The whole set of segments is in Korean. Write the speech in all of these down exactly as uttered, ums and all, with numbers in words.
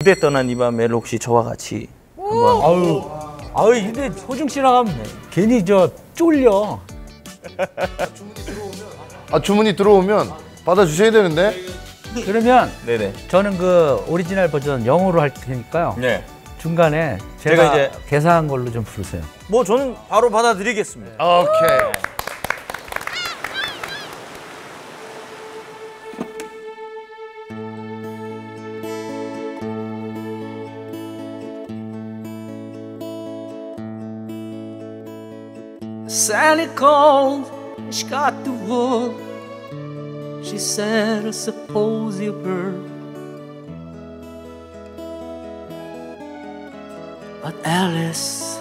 그대 떠난 이 밤에 혹시 저와 같이 한번. 아유, 아유, 근데 호중 씨랑 하면 괜히 저 쫄려. 아, 주문이 들어오면 받아주셔야 되는데. 그러면 네네. 저는 그 오리지널 버전 영어로 할 테니까요. 네. 중간에 제가, 제가 이제 개사한 걸로 좀 부르세요. 뭐 저는 바로 받아드리겠습니다. 오케이. Sally called, she got the word. She said, I suppose you heard. But Alice,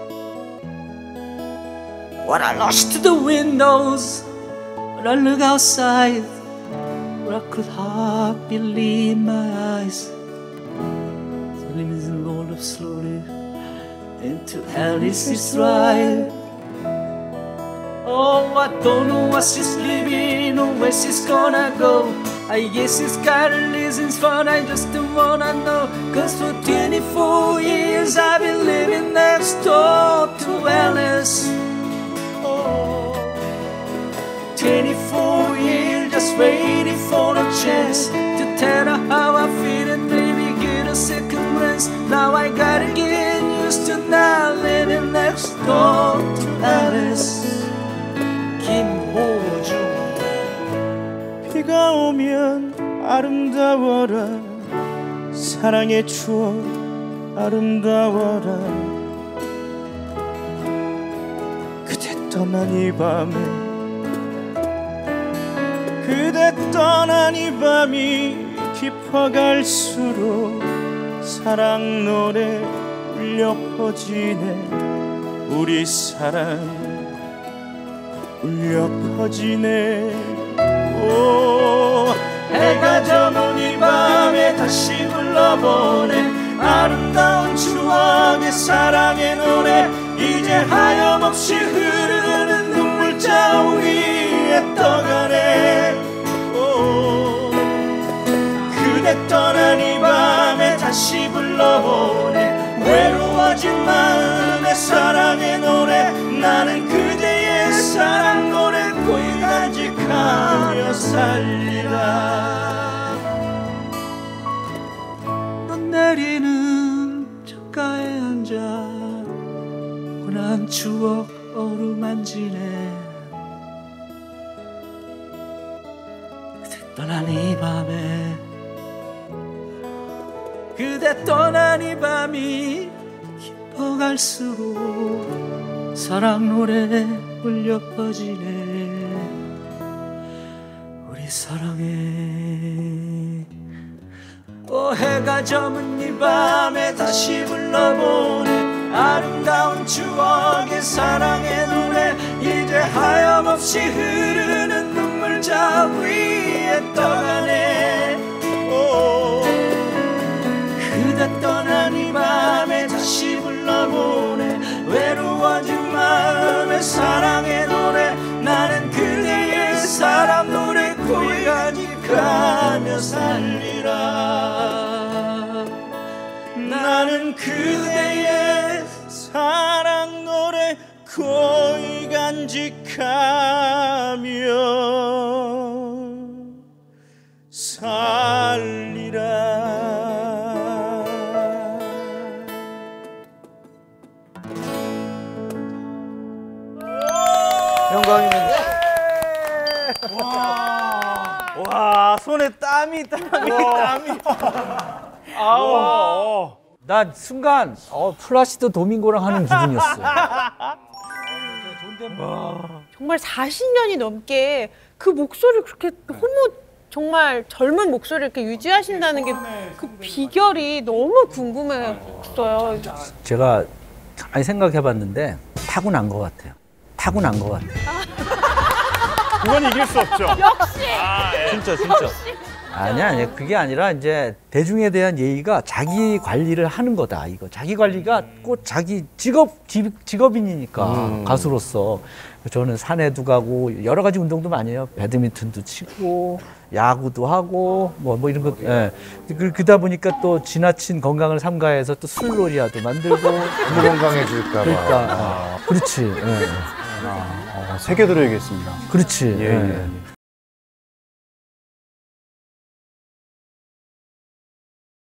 when I rushed to the windows, when I look outside, where I could hardly believe my eyes. The limousine rolled up slowly into Alice's ride. Oh, I don't know what she's living or where she's gonna go. I guess she's got her reasons, but I just don't wanna know. Cause for twenty-four years I've been living next door to Alice. Oh, twenty-four years just waiting for a chance to tell her how I feel and maybe get a second glance. Now I gotta get used to not living next door to Alice. 김호중. 비가 오면 아름다워라, 사랑의 추억 아름다워라. 그대 떠난 이 밤에, 그대 떠난 이 밤이 깊어갈수록 사랑 노래 울려 퍼지네. 우리 사랑 울려 퍼지네. 오, 해가 저문 이 밤에 다시 불러보네. 아름다운 추억의 사랑의 노래. 이제 하염없이 흐르는 눈물자 위에 떠가네. 오, 그대 떠난 이 밤에 다시 불러보네. 외로워진 마음의 사랑의 노래. 나는 그대의 사랑 노래 고이 간직하며 살리라. 넌 내리는 창가에 앉아 흔한 추억 어루만지네. 그대 떠난 이 밤에, 그대 떠난 이 밤이 깊어갈수록 사랑 노래 울려 퍼지네. 우리 사랑해. 오, 해가 저문 이 밤에 다시 불러보네. 아름다운 추억의 사랑의 노래. 이제 하염없이 흐르는 눈물자 위에 떠가네. 오, 그대 떠난 이 밤에 다시 불러보네. 외로워진 마음의 사랑의 노래. 나는 그대의 사랑 노래 고이 간직하며 살리라. 나는 그대의 사랑 노래 고이 간직하며 살리라. 영광입니다. 와, 와, 손에 땀이 땀이 땀이. 아우. 나 순간 어, 플라시도 도밍고랑 하는 기분이었어. 정말 사십 년이 넘게 그 목소리를 그렇게 너무 정말 젊은 목소리를 이렇게 유지하신다는 게 그 비결이 너무 궁금했어요. 제가 가만히 생각해봤는데 타고난 것 같아요. 타고난 것 같아요. 그건 이길 수 없죠. 역시. 아, 예. 진짜 진짜. 아니야, 아니야. 그게 아니라 이제 대중에 대한 예의가 자기 관리를 하는 거다. 이거 자기 관리가 꼭 자기 직업 직, 직업인이니까 음. 가수로서 저는 산에도 가고 여러 가지 운동도 많이 해요. 배드민턴도 치고 야구도 하고 뭐 뭐 이런 거. 예. 그, 그러다 보니까 또 지나친 건강을 삼가해서 또 술놀이라도 만들고. 너무 건강해질까 봐. 그러니까 아, 그렇지. 예. 어, 새겨들어야겠습니다. 그렇지. 예, 예. 예.